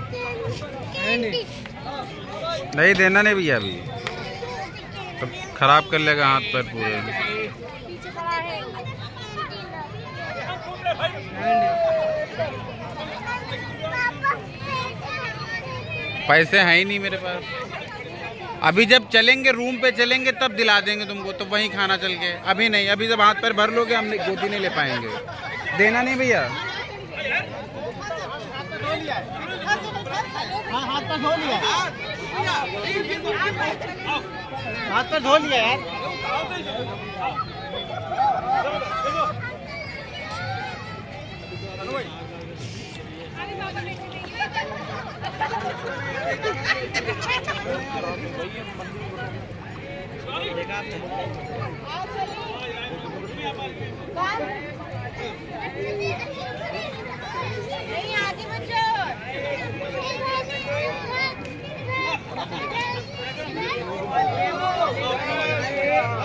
नहीं देना नहीं भैया, अभी तो खराब कर लेगा हाथ पैर पूरे। पैसे हैं ही नहीं मेरे पास। अभी जब चलेंगे रूम पे चलेंगे तब दिला देंगे तुमको, तो वहीं खाना चल के। अभी नहीं, अभी जब हाथ पैर भर लोगे हम गोदी नहीं ले पाएंगे। देना नहीं भैया। हाथ पर धो लिया, हाथ पर धो लिया यार। देखा